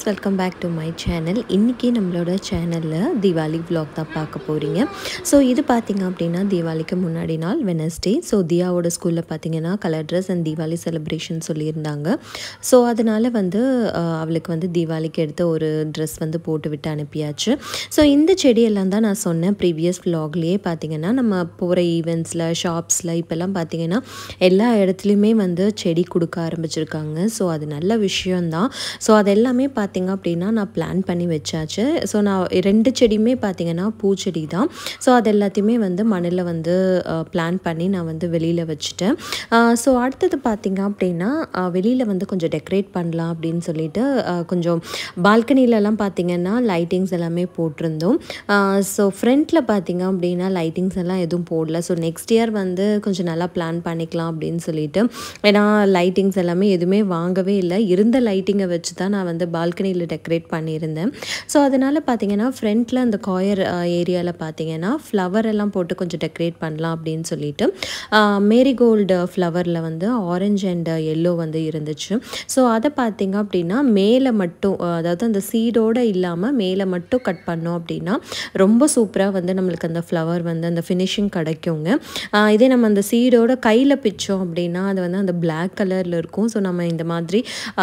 Welcome back to my channel. இன்றைக்கி நம்மளோட சேனலில் தீபாவளி vlog தான் பார்க்க போகிறீங்க. ஸோ இது பார்த்திங்க அப்படின்னா தீபாவளிக்கு முன்னாடி நாள் வெனஸ்டே. ஸோ தியாவோட ஸ்கூலில் பார்த்திங்கன்னா colour dress and Deepavali celebration சொல்லியிருந்தாங்க. ஸோ அதனால் அவளுக்கு தீபாவளிக்கு எடுத்த ஒரு ட்ரெஸ் போட்டு விட்டு அனுப்பியாச்சு. ஸோ இந்த செடியெல்லாம் தான் நான் சொன்னேன் ப்ரீவியஸ் vlogலேயே. பார்த்திங்கன்னா நம்ம போகிற ஈவெண்ட்ஸில் ஷாப்ஸில் இப்போல்லாம் பார்த்திங்கன்னா எல்லா இடத்துலையுமே செடி கொடுக்க ஆரம்பிச்சிருக்காங்க. ஸோ அது நல்ல விஷயந்தான். ஸோ அது எல்லாமே பார்த்திங்க அப்படின்னா நான் பிளான் பண்ணி வச்சாச்சு. ஸோ நான் 2 செடியுமே பார்த்திங்கன்னா பூச்செடி தான். ஸோ அது எல்லாத்தையுமே மண்ணில் பிளான் பண்ணி நான் வெளியில் வச்சுட்டேன். ஸோ அடுத்தது பார்த்திங்க அப்படின்னா வெளியில் கொஞ்சம் டெக்கரேட் பண்ணலாம் அப்படின்னு சொல்லிட்டு கொஞ்சம் பால்கனிலலாம் பார்த்திங்கன்னா லைட்டிங்ஸ் எல்லாமே போட்டிருந்தோம். ஸோ ஃப்ரண்ட்டில் பார்த்திங்க அப்படின்னா லைட்டிங்ஸ் எல்லாம் எதுவும் போடல. ஸோ நெக்ஸ்ட் இயர் கொஞ்சம் நல்லா பிளான் பண்ணிக்கலாம் அப்படின்னு சொல்லிட்டு, ஏன்னா லைட்டிங்ஸ் எல்லாமே எதுவுமே வாங்கவே இல்லை. இருந்த லைட்டிங்கை வச்சு தான் நான் பால்கனியில் டெக்கரேட் பண்ணியிருந்தேன். ஸோ அதனால் பார்த்திங்கன்னா ஃப்ரண்ட்டில் அந்த காயர் ஏரியாவில் பார்த்திங்கன்னா ஃப்ளவர் எல்லாம் போட்டு கொஞ்சம் டெக்கரேட் பண்ணலாம் அப்படின்னு சொல்லிட்டு மேரிகோல்டு ஃப்ளவரில் ஆரஞ்சு அண்ட் எல்லோ இருந்துச்சு. ஸோ அதை பார்த்திங்க அப்படின்னா மேலே மட்டும், அதாவது அந்த சீடோடு இல்லாமல் மேலே மட்டும் கட் பண்ணோம் அப்படின்னா ரொம்ப சூப்பராக நம்மளுக்கு அந்த ஃப்ளவர் அந்த ஃபினிஷிங் கிடைக்குங்க. இதே நம்ம அந்த சீடோட கையில் பிச்சோம் அப்படின்னா அது அந்த பிளாக் கலரில் இருக்கும். ஸோ நம்ம இந்த மாதிரி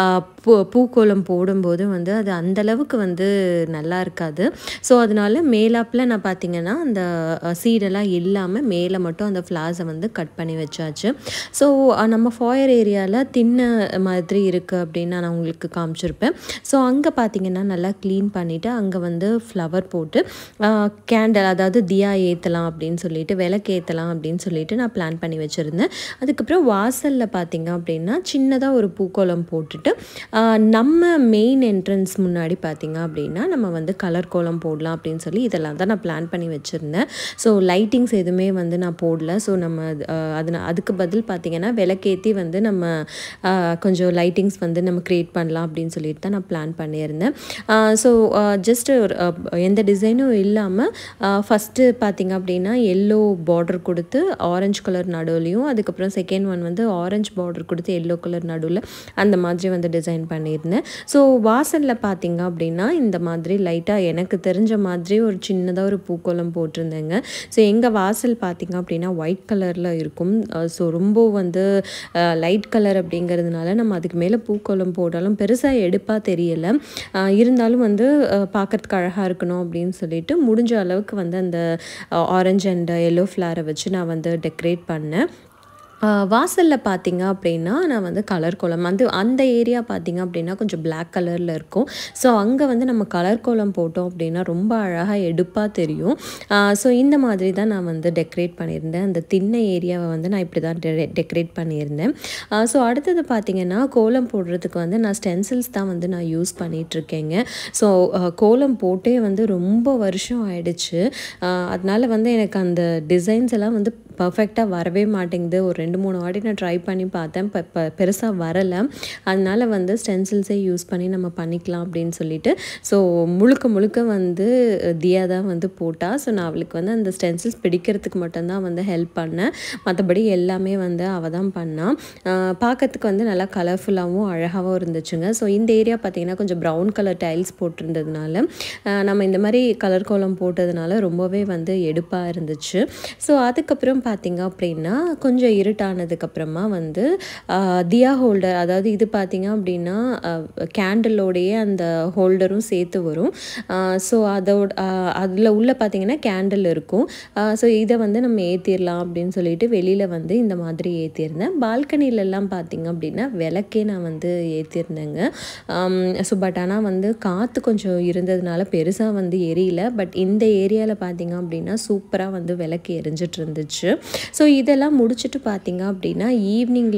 பூக்கோலம் போடும்போது அது அந்தளவுக்கு நல்லா இருக்காது. ஸோ அதனால மேலாப்பில் நான் பார்த்திங்கன்னா அந்த சீடெல்லாம் இல்லாமல் மேலே மட்டும் அந்த ஃப்ளார்ஸை கட் பண்ணி வச்சாச்சு. ஸோ நம்ம ஃபாயர் ஏரியாவில் தின்ன மாதிரி இருக்குது அப்படின்னு நான் உங்களுக்கு காமிச்சிருப்பேன். ஸோ அங்கே பார்த்திங்கன்னா நல்லா க்ளீன் பண்ணிவிட்டு அங்கே ஃப்ளவர் போட்டு கேண்டில், அதாவது தியா ஏற்றலாம் அப்படின்னு சொல்லிட்டு, விளக்கு ஏற்றலாம் அப்படின்னு சொல்லிட்டு நான் பிளான் பண்ணி வச்சுருந்தேன். அதுக்கப்புறம் வாசலில் பார்த்திங்க அப்படின்னா சின்னதாக ஒரு பூக்கோலம் போட்டுட்டு நம்ம மெயின் என்ட்ரன்ஸ் முன்னாடி பார்த்திங்க அப்படின்னா நம்ம கலர் கோலம் போடலாம் அப்படின்னு சொல்லி இதெல்லாம் தான் நான் பிளான் பண்ணி வச்சுருந்தேன். ஸோ லைட்டிங்ஸ் எதுவுமே நான் போடல. ஸோ நம்ம அதுக்கு பதில் பார்த்திங்கன்னா விளக்கேற்றி நம்ம கொஞ்சம் லைட்டிங்ஸ் நம்ம க்ரியேட் பண்ணலாம் அப்படின்னு சொல்லிட்டு தான் நான் பிளான் பண்ணியிருந்தேன். ஸோ ஜஸ்ட்டு எந்த டிசைனும் இல்லாமல் ஃபஸ்ட்டு பார்த்திங்க அப்படின்னா எல்லோ பார்டர் கொடுத்து ஆரஞ்சு கலர் நடுவுலையும், அதுக்கப்புறம் செகண்ட் ஒன் ஆரஞ்சு பார்டர் கொடுத்து எல்லோ கலர் நடுவில் அந்த மாதிரி டிசைன் பண்ணியிருந்தேன். ஸோ வாசலில் பார்த்திங்க அப்படின்னா இந்த மாதிரி லைட்டாக எனக்கு தெரிஞ்ச மாதிரி ஒரு சின்னதாக ஒரு பூக்கோலம் போட்டிருந்தேங்க. ஸோ எங்கள் வாசல் பார்த்திங்க அப்படின்னா ஒயிட் கலரில் இருக்கும். ஸோ ரொம்ப லைட் கலர் அப்படிங்கிறதுனால நம்ம அதுக்கு மேலே பூக்கோலம் போட்டாலும் பெருசாக எடுப்பாக தெரியலை. இருந்தாலும் பார்க்குறதுக்கு அழகாக இருக்கணும் அப்படின்னு சொல்லிட்டு முடிஞ்ச அளவுக்கு அந்த ஆரஞ்சு அண்ட் எல்லோ ஃப்ளாரை வச்சு நான் டெக்கரேட் பண்ணேன். வாசலில் பார்த்திங்க அப்படின்னா நான் கலர் கோலம் அந்த ஏரியா பார்த்திங்க அப்படின்னா கொஞ்சம் பிளாக் கலரில் இருக்கும். ஸோ அங்கே நம்ம கலர் கோலம் போட்டோம் அப்படின்னா ரொம்ப அழகாக எடுப்பாக தெரியும். ஸோ இந்த மாதிரி தான் நான் டெக்கரேட் பண்ணியிருந்தேன். அந்த திண்ணை ஏரியாவை நான் இப்படி தான் டெக்கரேட் பண்ணியிருந்தேன். ஸோ அடுத்தது பார்த்திங்கன்னா கோலம் போடுறதுக்கு நான் ஸ்டென்சில்ஸ் தான் நான் யூஸ் பண்ணிகிட்ருக்கேங்க. ஸோ கோலம் போட்டே ரொம்ப வருஷம் ஆயிடுச்சு. அதனால் எனக்கு அந்த டிசைன்ஸ் எல்லாம் பர்ஃபெக்டாக வரவே மாட்டேங்குது. ஒரு 2-3 வாட்டி நான் ட்ரை பண்ணி பார்த்தேன். பெருசாக வரலை. அதனால் ஸ்டென்சில்ஸே யூஸ் பண்ணி நம்ம பண்ணிக்கலாம் அப்படின்னு சொல்லிட்டு, ஸோ முழுக்க தியா தான் போட்டா. ஸோ நான் அவளுக்கு அந்த ஸ்டென்சில்ஸ் பிடிக்கிறதுக்கு மட்டும்தான் ஹெல்ப் பண்ணேன். மற்றபடி எல்லாமே அவள் தான் பண்ணாள். பார்க்கறதுக்கு நல்லா கலர்ஃபுல்லாகவும் அழகாகவும் இருந்துச்சுங்க. ஸோ இந்த ஏரியா பார்த்திங்கன்னா கொஞ்சம் ப்ரௌன் கலர் டைல்ஸ் போட்டிருந்ததுனால நம்ம இந்த மாதிரி கலர் கோலம் போட்டதுனால ரொம்பவே எடுப்பாக இருந்துச்சு. ஸோ அதுக்கப்புறம் பார்த்திங்க அப்படின்னா கொஞ்சம் இருட்டானதுக்கப்புறமா தியா ஹோல்டர், அதாவது இது பார்த்திங்க அப்படின்னா கேண்டிலோடைய அந்த ஹோல்டரும் சேர்த்து வரும். ஸோ அதில் உள்ள பார்த்திங்கன்னா கேண்டில் இருக்கும். ஸோ இதை நம்ம ஏற்றிடலாம் அப்படின்னு சொல்லிட்டு வெளியில் இந்த மாதிரி ஏற்றிருந்தேன். பால்கனிலெல்லாம் பார்த்திங்க அப்படின்னா விளக்கே நான் ஏற்றிருந்தேங்க. ஸோ பட் ஆனால் காற்று கொஞ்சம் இருந்ததுனால பெருசாக எரியல. பட் இந்த ஏரியாவில் பார்த்திங்க அப்படின்னா சூப்பராக விளக்கு எரிஞ்சிட்டு இருந்துச்சு. ஸோ இதெல்லாம் முடிச்சுட்டு பார்த்திங்க அப்படின்னா ஈவினிங்கில்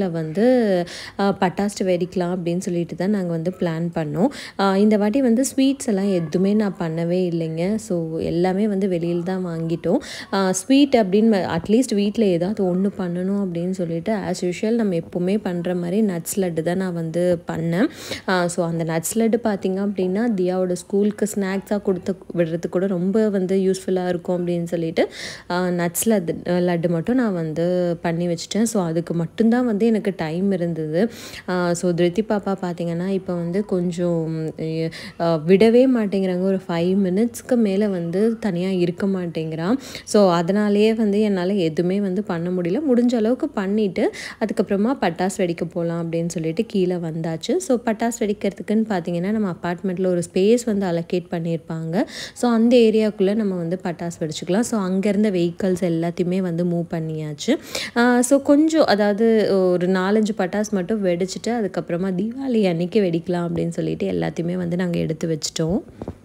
பட்டாசு வெடிக்கலாம் அப்படின்னு சொல்லிட்டு தான் நாங்கள் பிளான் பண்ணோம். இந்த வாட்டி ஸ்வீட்ஸ் எல்லாம் எதுவுமே நான் பண்ணவே இல்லைங்க. ஸோ எல்லாமே வெளியில் தான் வாங்கிட்டோம். ஸ்வீட் அப்படின்னு அட்லீஸ்ட் வீட்டில் ஏதாவது ஒன்று பண்ணணும் அப்படின்னு சொல்லிட்டு ஆஸ் யூஷுவல் நம்ம எப்போவுமே பண்ணுற மாதிரி நட்ஸ் லட்டு தான் நான் பண்ணேன். ஸோ அந்த நட்ஸ் லட்டு பார்த்திங்க அப்படின்னா தியாவோட ஸ்கூலுக்கு ஸ்நாக்ஸாக கொடுத்து விடுறதுக்கு கூட ரொம்ப யூஸ்ஃபுல்லாக இருக்கும் அப்படின்னு சொல்லிட்டு நட்ஸ் லட்டு லட்டு மட்டும் நான் வந்து பண்ணி வச்சுட்டேன். ஸோ அதுக்கு மட்டும்தான் வந்து எனக்கு டைம் இருந்தது. ஸோ திருத்தி பாப்பா பார்த்திங்கன்னா இப்போ வந்து கொஞ்சம் விடவே மாட்டேங்கிறாங்க. ஒரு 5 மினிட்ஸ்க்கு மேலே வந்து தனியாக இருக்க மாட்டேங்கிறான். ஸோ அதனாலேயே வந்து என்னால் எதுவுமே வந்து பண்ண முடியல. முடிஞ்ச அளவுக்கு பண்ணிவிட்டு அதுக்கப்புறமா பட்டாசு வெடிக்க போகலாம் அப்படின்னு சொல்லிட்டு கீழே வந்தாச்சு. ஸோ பட்டாசு வெடிக்கிறதுக்குன்னு பார்த்திங்கன்னா நம்ம அப்பார்ட்மெண்ட்டில் ஒரு ஸ்பேஸ் வந்து அலோகேட் பண்ணியிருப்பாங்க. ஸோ அந்த ஏரியாவுக்குள்ளே நம்ம வந்து பட்டாசு வெடிச்சுக்கலாம். ஸோ அங்கே இருந்த வெஹிக்கல்ஸ் எல்லாத்தையுமே வந்து மூவ் பண்ணியாச்சு. ஸோ கொஞ்சம் அதாவது ஒரு 4-5 பட்டாசு மட்டும் வெடிச்சிட்டு அதுக்கப்புறமா தீபாவளி அன்னைக்கு வெடிக்கலாம் அப்படின்னு சொல்லிட்டு எல்லாத்தையுமே வந்து நாங்கள் எடுத்து வச்சிட்டோம்.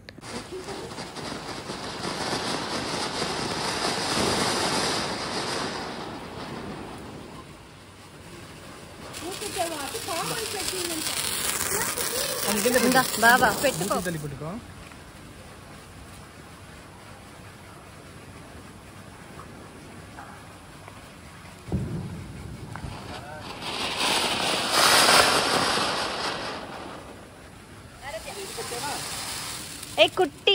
బాబా పెట్టుకో. ఏ కుట్టి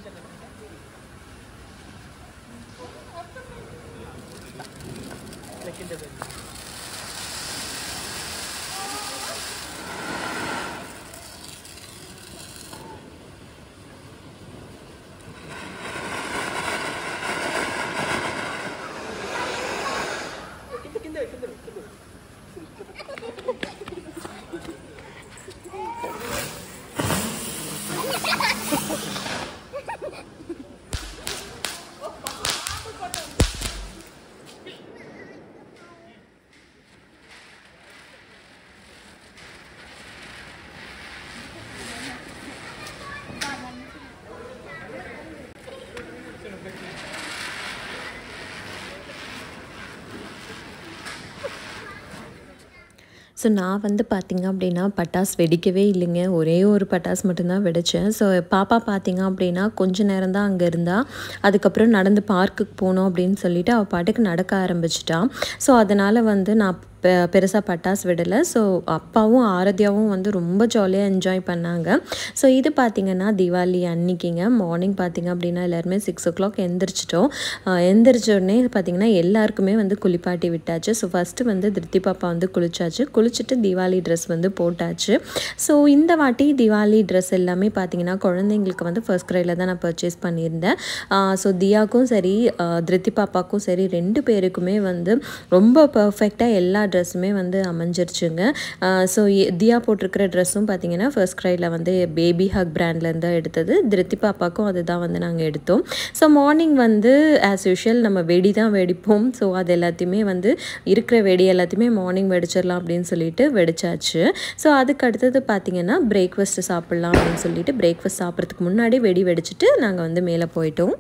ஸோ நான் வந்து பார்த்திங்க அப்படின்னா பட்டாசு வெடிக்கவே இல்லைங்க. ஒரே ஒரு பட்டாசு மட்டும்தான் வெடித்தேன். ஸோ பாப்பா பார்த்திங்க அப்படின்னா கொஞ்ச நேரம் தான் அங்கே இருந்தால், அதுக்கப்புறம் நடந்து பார்க்குக்கு போனோம் அப்படின்னு சொல்லிட்டு அவள் பாட்டுக்கு நடக்க ஆரம்பிச்சிட்டான். ஸோ அதனால் வந்து நான் பெருசாக பட்டாசு விடலை. ஸோ அப்பாவும் ஆரத்தியாவும் வந்து ரொம்ப ஜாலியாக என்ஜாய் பண்ணாங்க. ஸோ இது பார்த்திங்கன்னா தீபாவளி அன்னைக்கிங்க. மார்னிங் பார்த்திங்க அப்படின்னா எல்லாருமே 6 o'clock எந்திரிச்சிட்டோம். எந்திரிச்சோடனே பார்த்திங்கன்னா எல்லாருக்குமே வந்து குளிப்பாட்டி விட்டாச்சு. ஸோ ஃபஸ்ட்டு வந்து திருத்தி பாப்பா வந்து குளிச்சாச்சு. குளிச்சுட்டு தீபாவளி ட்ரெஸ் வந்து போட்டாச்சு. ஸோ இந்த வாட்டி தீபாவளி ட்ரெஸ் எல்லாமே பார்த்திங்கன்னா குழந்தைங்களுக்கு வந்து ஃபர்ஸ்ட் க்ரையில் தான் நான் பர்ச்சேஸ் பண்ணியிருந்தேன். ஸோ தியாவுக்கும் சரி திருத்தி பாப்பாவுக்கும் சரி 2 பேருக்குமே வந்து ரொம்ப பர்ஃபெக்டாக எல்லா ட்ரெஸ்ஸுமே வந்து அமைஞ்சிருச்சுங்க. ஸோ தியா போட்டிருக்கிற ட்ரெஸ்ஸும் பார்த்திங்கன்னா ஃபர்ஸ்ட் க்ரையில் வந்து பேபி ஹக் பிராண்ட்லேருந்து தான் எடுத்தது. திருத்தி பாப்பாக்கும் அதுதான் வந்து நாங்கள் எடுத்தோம். ஸோ மார்னிங் வந்து ஆஸ் யூஷுவல் நம்ம வெடி தான் வெடிப்போம். ஸோ அது எல்லாத்தையுமே வந்து இருக்கிற வெடி எல்லாத்தையுமே மார்னிங் வெடிச்சிடலாம் அப்படின்னு சொல்லிட்டு வெடிச்சாச்சு. ஸோ அதுக்கு அடுத்தது பார்த்திங்கன்னா பிரேக்ஃபாஸ்ட்டு சாப்பிட்லாம் அப்படின்னு சொல்லிட்டு பிரேக்ஃபாஸ்ட் சாப்பிட்றதுக்கு முன்னாடி வெடி வெடிச்சிட்டு நாங்கள் வந்து மேலே போயிட்டோம்.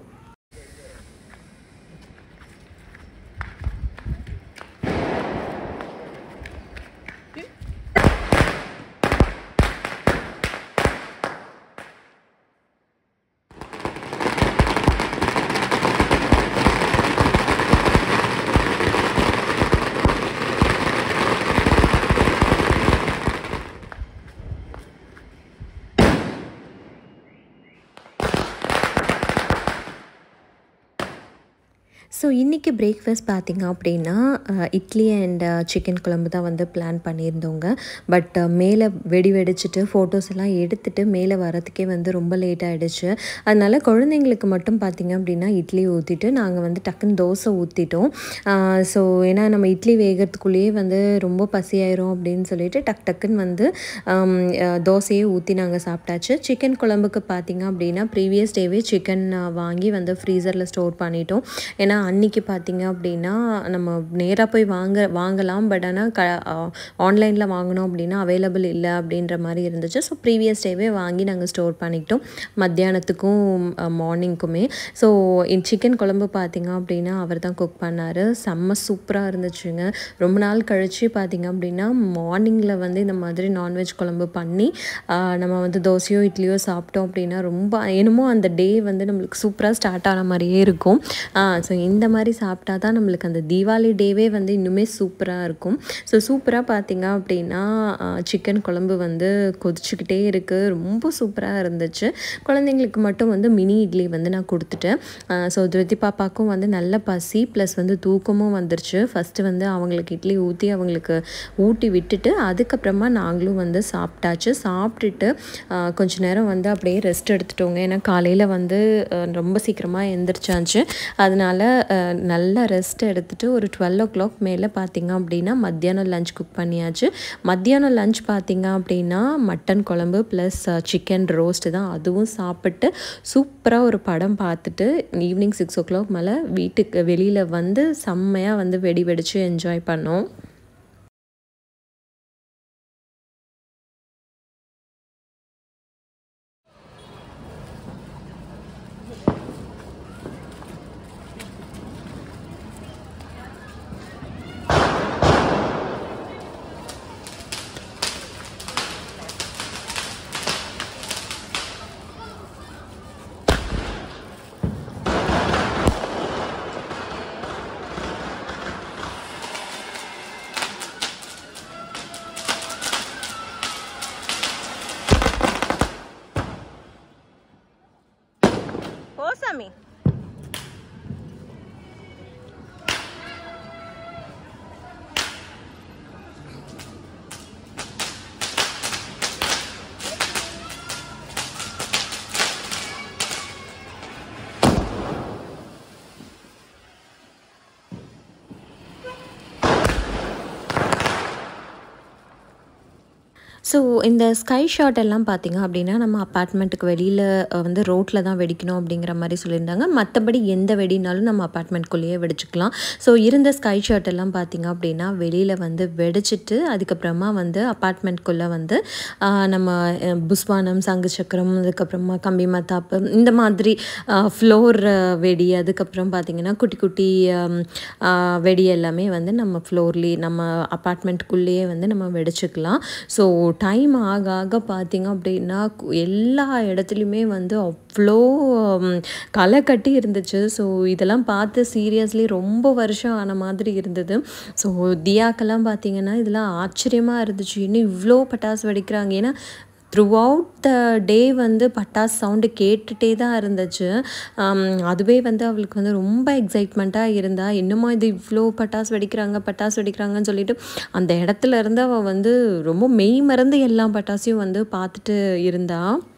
ஸோ இன்றைக்கி பிரேக்ஃபாஸ்ட் பார்த்திங்க அப்படின்னா இட்லி அண்ட் சிக்கன் குழம்பு தான் வந்து பிளான் பண்ணியிருந்தோங்க. பட் மேலே வெடி வெடிச்சிட்டு ஃபோட்டோஸ் எல்லாம் எடுத்துகிட்டு மேலே வரத்துக்கே வந்து ரொம்ப லேட் ஆகிடுச்சு. அதனால் குழந்தைங்களுக்கு மட்டும் பார்த்திங்க அப்படின்னா இட்லி ஊற்றிட்டு நாங்கள் வந்து டக்குன்னு தோசை ஊற்றிட்டோம். ஸோ ஏன்னா நம்ம இட்லி வேகிறதுக்குள்ளேயே வந்து ரொம்ப பசியாயிரும் அப்படின்னு சொல்லிட்டு டக்குன்னு வந்து தோசையே ஊற்றி நாங்கள் சாப்பிட்டாச்சு. சிக்கன் குழம்புக்கு பார்த்திங்க அப்படின்னா ப்ரீவியஸ் டேவே சிக்கன் வாங்கி வந்து ஃப்ரீசரில் ஸ்டோர் பண்ணிட்டோம். ஏன்னா அன்றைக்கி பார்த்திங்க அப்படின்னா நம்ம நேராக போய் வாங்கலாம். பட் ஆனால் ஆன்லைனில் வாங்கினோம் அப்படின்னா அவைலபிள் இல்லை அப்படின்ற மாதிரி இருந்துச்சு. ஸோ ப்ரீவியஸ் டேவே வாங்கி நாங்கள் ஸ்டோர் பண்ணிக்கிட்டோம் மத்தியானத்துக்கும் மார்னிங்க்குமே. ஸோ சிக்கன் குழம்பு பார்த்திங்க அப்படின்னா அவர் தான் குக் பண்ணார். செம்ம சூப்பராக இருந்துச்சுங்க. ரொம்ப நாள் கழித்து பார்த்திங்க அப்படின்னா மார்னிங்கில் வந்து இந்த மாதிரி நான்வெஜ் குழம்பு பண்ணி நம்ம வந்து தோசையோ இட்லியோ சாப்பிட்டோம் அப்படின்னா ரொம்ப என்னமோ அந்த டே வந்து நம்மளுக்கு சூப்பராக ஸ்டார்ட் ஆன மாதிரியே இருக்கும். ஸோ இந்த மாதிரி சாப்பிட்டா தான் நம்மளுக்கு அந்த தீபாவளி டேவே வந்து இன்னுமே சூப்பராக இருக்கும். ஸோ சூப்பராக பார்த்தீங்க அப்படின்னா சிக்கன் குழம்பு வந்து கொதிச்சுக்கிட்டே இருக்குது. ரொம்ப சூப்பராக இருந்துச்சு. குழந்தைங்களுக்கு மட்டும் வந்து மினி இட்லி வந்து நான் கொடுத்துட்டேன். ஸோ திருத்தி பாப்பாவுக்கும் வந்து நல்ல பசி ப்ளஸ் வந்து தூக்கமும் வந்துருச்சு. ஃபஸ்ட்டு வந்து அவங்களுக்கு இட்லி ஊட்டி விட்டுட்டு அதுக்கப்புறமா நாங்களும் வந்து சாப்பிட்டாச்சு. சாப்பிட்டுட்டு கொஞ்ச நேரம் வந்து அப்படியே ரெஸ்ட் எடுத்துட்டோங்க. ஏன்னா காலையில் வந்து ரொம்ப சீக்கிரமாக எழுந்திரிச்சாச்சு. அதனால நல்லா ரெஸ்ட் எடுத்துகிட்டு ஒரு 12 o'clock மேலே பார்த்திங்க அப்படின்னா மத்தியானம் லஞ்ச் குக் பண்ணியாச்சு. மத்தியானம் லஞ்ச் பார்த்திங்க அப்படின்னா மட்டன் குழம்பு ப்ளஸ் சிக்கன் ரோஸ்ட்டு தான். அதுவும் சாப்பிட்டு சூப்பராக ஒரு படம் பார்த்துட்டு ஈவினிங் 6 o'clock மேலே வீட்டுக்கு வெளியில் வந்து செம்மையாக வந்து வெடிச்சு என்ஜாய் பண்ணோம். Sammy. ஸோ இந்த ஸ்கை ஷாட் எல்லாம் பார்த்திங்க அப்படின்னா நம்ம அப்பார்ட்மெண்ட்டுக்கு வெளியில் வந்து ரோட்டில் தான் வெடிக்கணும் அப்படிங்கிற மாதிரி சொல்லியிருந்தாங்க. மற்றபடி எந்த வெடினாலும் நம்ம அப்பார்ட்மெண்ட்குள்ளேயே வெடிச்சுக்கலாம். ஸோ இருந்த ஸ்கை ஷாட் எல்லாம் பார்த்திங்க அப்படின்னா வெளியில் வந்து வெடிச்சிட்டு அதுக்கப்புறமா வந்து அப்பார்ட்மெண்ட்குள்ளே வந்து நம்ம புஸ்வானம், சங்கு சக்கரம், அதுக்கப்புறமா கம்பி மத்தாப்பு, இந்த மாதிரி ஃப்ளோர் வெடி, அதுக்கப்புறம் பார்த்திங்கன்னா குட்டி குட்டி வெடி எல்லாமே வந்து நம்ம ஃப்ளோர்லேயே நம்ம அப்பார்ட்மெண்ட்டுக்குள்ளேயே வந்து நம்ம வெடிச்சுக்கலாம். ஸோ டைம் ஆக ஆக பார்த்திங்க அப்படின்னா எல்லா இடத்துலையுமே வந்து அவ்வளோ களை கட்டி இருந்துச்சு. ஸோ இதெல்லாம் பார்த்து சீரியஸ்லி ரொம்ப வருஷம் ஆன மாதிரி இருந்தது. ஸோ தியாக்கெல்லாம் பார்த்திங்கன்னா இதெல்லாம் ஆச்சரியமாக இருந்துச்சு. இன்னும் இவ்வளோ பட்டாசு வெடிக்கிறாங்க. ஏன்னா த்ரூ அவுட் த டே வந்து பட்டாசு சவுண்டு கேட்டுகிட்டே தான் இருந்துச்சு. அதுவே வந்து அவளுக்கு வந்து ரொம்ப எக்ஸைட்மெண்ட்டாக இருந்தா. என்னமோ இது இவ்வளோ பட்டாசு வெடிக்கிறாங்கன்னு சொல்லிட்டு அந்த இடத்துல இருந்து அவள் வந்து ரொம்ப மெய் மறந்து எல்லா பட்டாசையும் வந்து பார்த்துட்டு இருந்தா.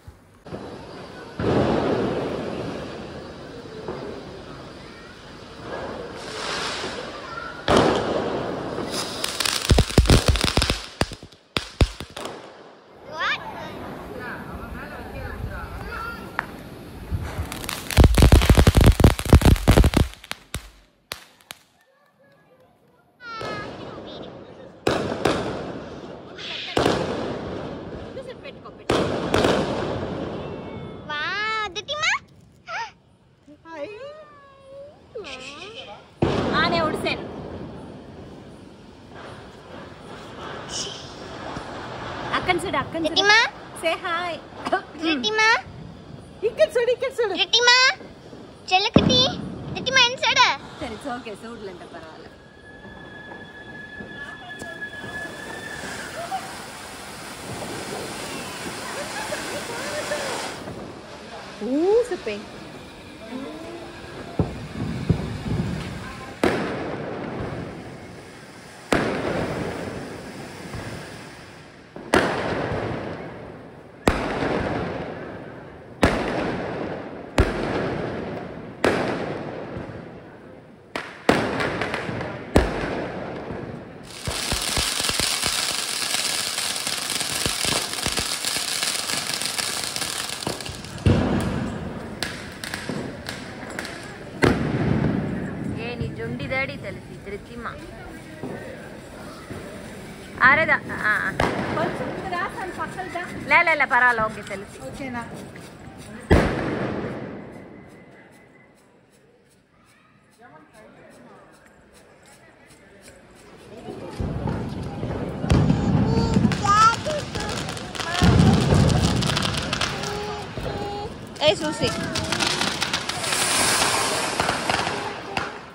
Ritima, say hi. Ritima, Ritima, Chelakati, Ritima inside. It's okay, so lenda parala. Ooh, sipping. Daddy telsi Ritima. Areda koncham rasan pakkalda la parala okay telsi okay na Hey Susi.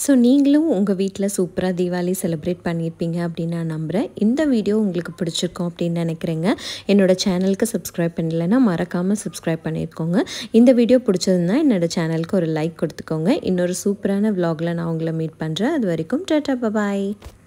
So நீங்களும் உங்கள் வீட்டில் சூப்பராக Deepavali celebrate பண்ணியிருப்பீங்க அப்படின்னு நான் நம்புகிறேன். இந்த video உங்களுக்கு பிடிச்சிருக்கோம் அப்படின்னு நினைக்கிறேங்க. என்னோடய சேனலுக்கு சப்ஸ்கிரைப் பண்ணலைன்னா மறக்காமல் சப்ஸ்கிரைப் பண்ணியிருக்கோங்க. இந்த வீடியோ பிடிச்சதுன்னா என்னோடய சேனலுக்கு ஒரு லைக் கொடுத்துக்கோங்க. இன்னொரு சூப்பரான vlogல நான் உங்களை மீட் பண்ணுறேன். அது வரைக்கும் டாடா பாய்.